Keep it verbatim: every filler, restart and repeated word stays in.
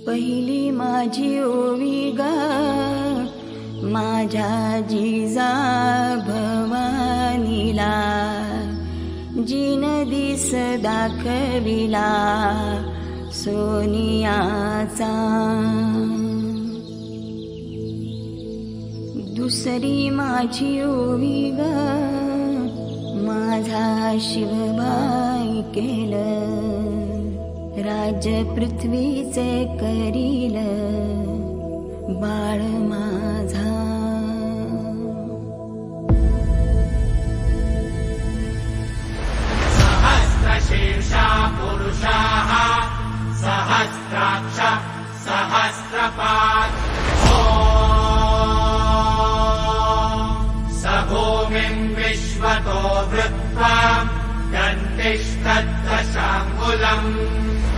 पहिली माझी ओवी गा माझ्या जिजा भवानीला, जिन दिस दाखविला सोनियाचा. दुसरी माझी ओवी ग माझा शिवबाई केलं, राज्य पृथ्वीचे करील बाळ माझा. सहस्रशीर्षा पुरुषाः सहस्राक्ष सहस्रपात्. स भूमिम् विश्वतो वृत्वा दन्तिष्ठद्दशाङ्गुलम्.